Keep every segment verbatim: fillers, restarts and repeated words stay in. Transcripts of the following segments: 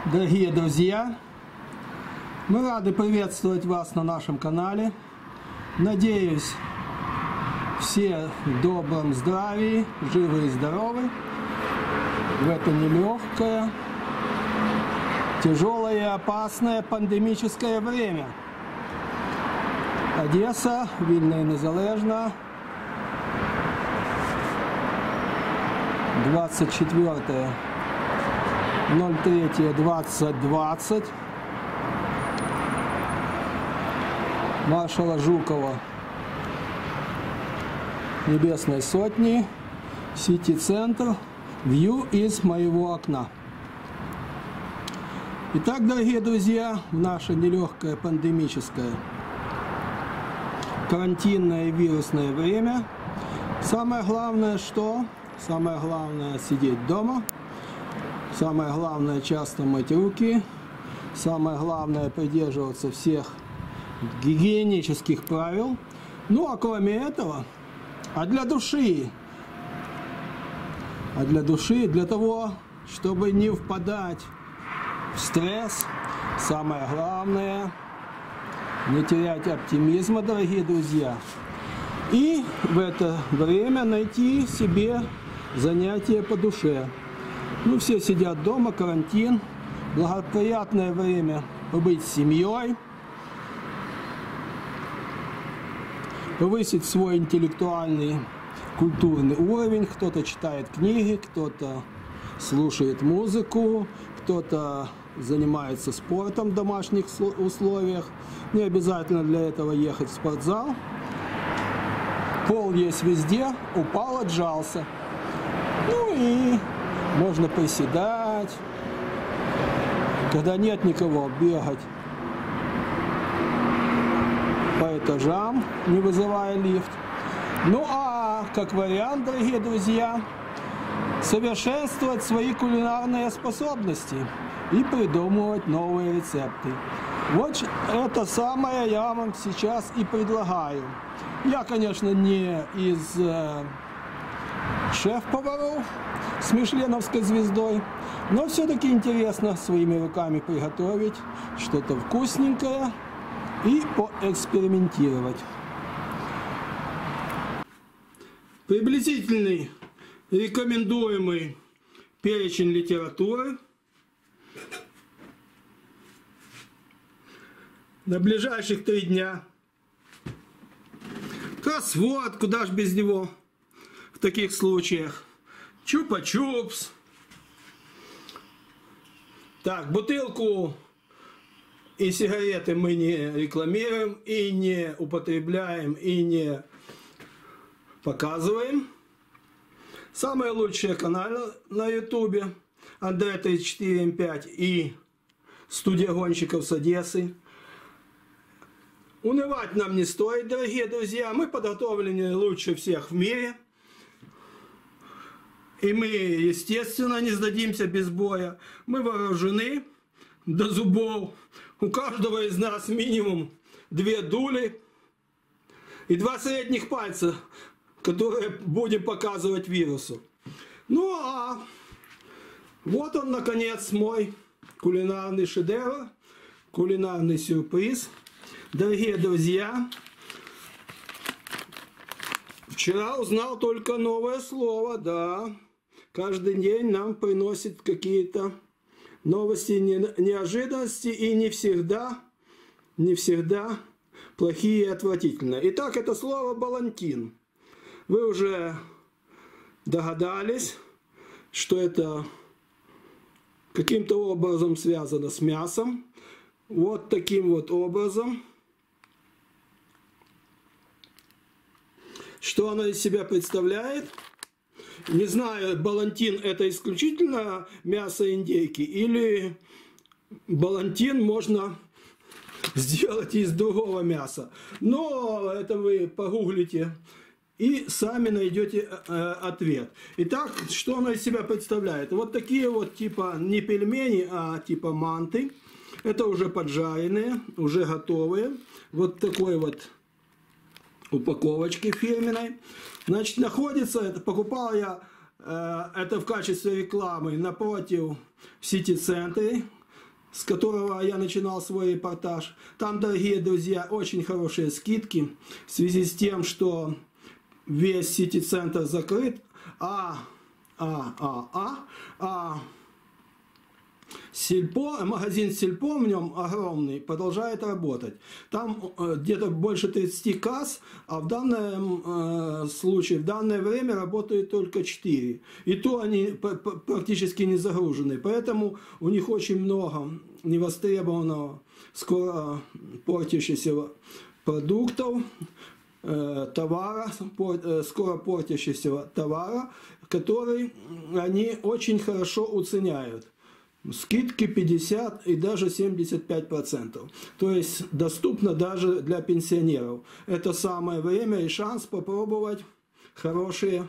Дорогие друзья, мы рады приветствовать вас на нашем канале. Надеюсь, все в добром здравии, живы и здоровы в это нелегкое, тяжелое и опасное пандемическое время. Одесса, вільна і незалежна, двадцать четвёртое ноль третье двадцать двадцать. Маршала Жукова Небесной Сотни, Сити-центр, вью из моего окна. Итак, дорогие друзья, в наше нелегкое пандемическое карантинное и вирусное время самое главное что? Самое главное сидеть дома. Самое главное часто мыть руки. Самое главное придерживаться всех гигиенических правил. Ну а кроме этого, а для души, а для души, для того, чтобы не впадать в стресс, самое главное не терять оптимизма, дорогие друзья. И в это время найти себе занятие по душе. Ну, все сидят дома, карантин, благоприятное время побыть с семьей, повысить свой интеллектуальный, культурный уровень. Кто-то читает книги, кто-то слушает музыку, кто-то занимается спортом в домашних условиях. Не обязательно для этого ехать в спортзал. Пол есть везде, упал, отжался. Ну и можно приседать, когда нет никого, бегать по этажам, не вызывая лифт. Ну а как вариант, дорогие друзья, совершенствовать свои кулинарные способности и придумывать новые рецепты. Вот это самое я вам сейчас и предлагаю. Я, конечно, не из э, шеф-поваров с мишленовской звездой, но все-таки интересно своими руками приготовить что-то вкусненькое и поэкспериментировать. Приблизительный рекомендуемый перечень литературы на ближайших три дня. Кроссворд, куда ж без него в таких случаях. Чупа-чупс. Так, бутылку и сигареты мы не рекламируем, и не употребляем, и не показываем. Самые лучшие каналы на ютубе: Андрей тридцать четыре эм пять и студия гонщиков с Одессы. Унывать нам не стоит, дорогие друзья. Мы подготовлены лучше всех в мире. И мы, естественно, не сдадимся без боя. Мы вооружены до зубов. У каждого из нас минимум две дули и два средних пальца, которые будем показывать вирусу. Ну а вот он, наконец, мой кулинарный шедевр, кулинарный сюрприз. Дорогие друзья, вчера узнал только новое слово, да. Каждый день нам приносят какие-то новости, неожиданности, и не всегда, не всегда плохие и отвратительные. Итак, это слово балантин. Вы уже догадались, что это каким-то образом связано с мясом. Вот таким вот образом. Что оно из себя представляет? Не знаю, балантин это исключительно мясо индейки, или балантин можно сделать из другого мяса. Но это вы погуглите и сами найдете э, ответ. Итак, что оно из себя представляет? Вот такие вот типа не пельмени, а типа манты. Это уже поджаренные, уже готовые. Вот такой вот упаковочки фирменной. Значит, находится, это покупал я э, это в качестве рекламы напротив в Сити-центре. с которого я начинал свой репортаж. Там, дорогие друзья, очень хорошие скидки в связи с тем, что весь сити-центр закрыт, а, а, а, а, а Сельпо, магазин Сельпо в нем огромный, продолжает работать. Там э, где-то больше тридцати касс, а в данном э, случае, в данное время работают только четыре. И то они практически не загружены. Поэтому у них очень много невостребованного, скоро портящихся продуктов, э, товара, пор, э, скоро портящегося товара, который они очень хорошо уценяют. Скидки пятьдесят и даже семьдесят пять процентов. То есть доступно даже для пенсионеров. Это самое время и шанс попробовать хорошие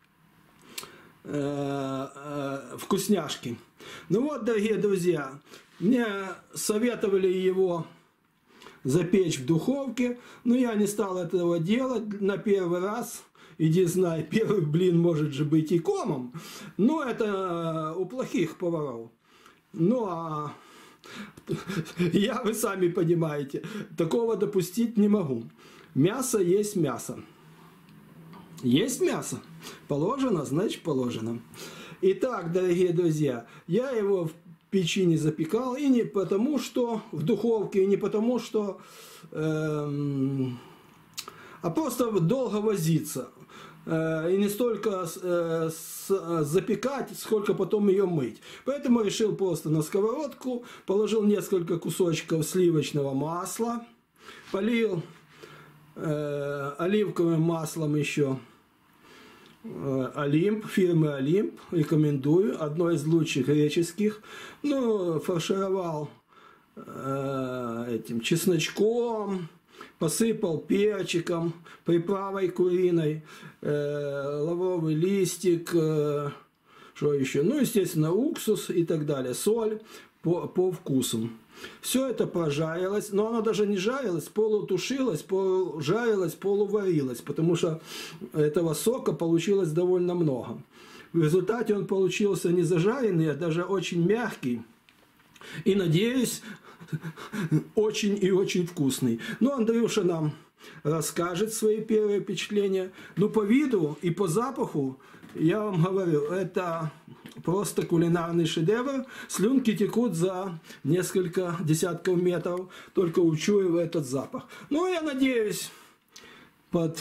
э, э, вкусняшки. Ну вот, дорогие друзья, мне советовали его запечь в духовке, но я не стал этого делать на первый раз. Иди знай, первый блин может же быть и комом. Но это у плохих поваров. Ну, а я, вы сами понимаете, такого допустить не могу. Мясо есть мясо. Есть мясо. Положено, значит положено. Итак, дорогие друзья, я его в печи не запекал. И не потому, что в духовке, и не потому, что... Эм, а просто долго возиться. И не столько э, с, запекать, сколько потом ее мыть. Поэтому решил просто на сковородку, положил несколько кусочков сливочного масла, полил э, оливковым маслом еще э, Олимп, фирмы Олимп, рекомендую, одно из лучших греческих. Ну, фаршировал э, этим чесночком, посыпал перчиком, приправой куриной, э, лавровый листик, э, что еще, ну, естественно, уксус и так далее, соль по, по вкусу. Все это прожарилось, но оно даже не жарилось, полутушилось, полужарилось, полуварилось, потому что этого сока получилось довольно много. В результате он получился не зажаренный, а даже очень мягкий. И, надеюсь, очень и очень вкусный. Ну, Андрюша нам расскажет свои первые впечатления. Ну, по виду и по запаху, я вам говорю, это просто кулинарный шедевр. Слюнки текут за несколько десятков метров, только учуяв этот запах. Ну, я надеюсь, под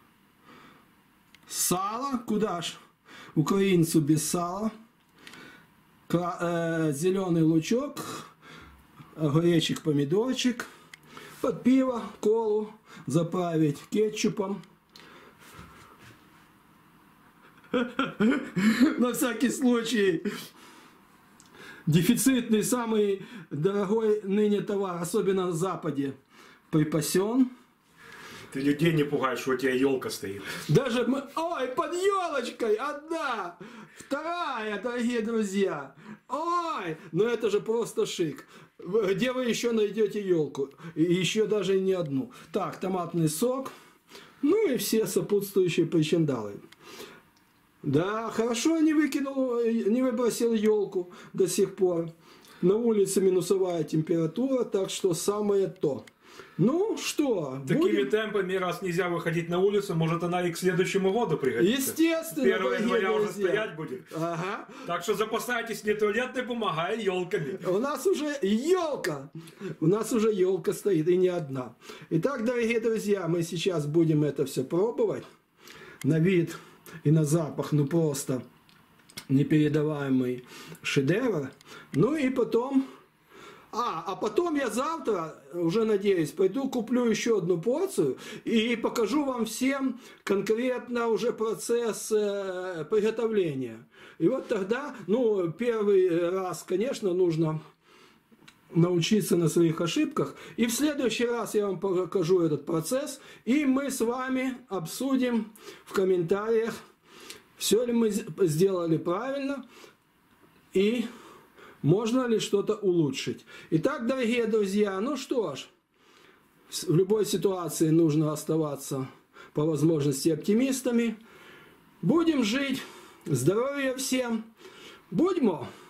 сало, куда ж украинцу без сала, зеленый лучок, огуречек, помидорчик, под пиво, колу заправить кетчупом. На всякий случай, дефицитный, самый дорогой ныне товар, особенно на Западе, припасен. Ты людей не пугаешь, что у тебя елка стоит. Даже мы... Ой, под елочкой одна, вторая, дорогие друзья. Ой, ну это же просто шик. Где вы еще найдете елку? И еще даже не одну. Так, томатный сок. Ну и все сопутствующие причиндалы. Да, хорошо не выкинул, не выбросил елку до сих пор. На улице минусовая температура, так что самое то. Ну что, такими будем... темпами, раз нельзя выходить на улицу, может она и к следующему году пригодится. Естественно. первого января уже стоять будет. Ага. Так что запасайтесь не туалетной бумагой, а елками. У нас уже елка. У нас уже елка стоит, и не одна. Итак, дорогие друзья, мы сейчас будем это все пробовать. На вид и на запах, ну просто непередаваемый шедевр. Ну и потом... А, а потом я завтра, уже надеюсь, пойду куплю еще одну порцию и покажу вам всем конкретно уже процесс э, приготовления. И вот тогда, ну, первый раз, конечно, нужно научиться на своих ошибках. И в следующий раз я вам покажу этот процесс, и мы с вами обсудим в комментариях, все ли мы сделали правильно и... можно ли что-то улучшить. Итак, дорогие друзья, ну что ж, в любой ситуации нужно оставаться по возможности оптимистами. Будем жить. Здоровья всем. Будьмо!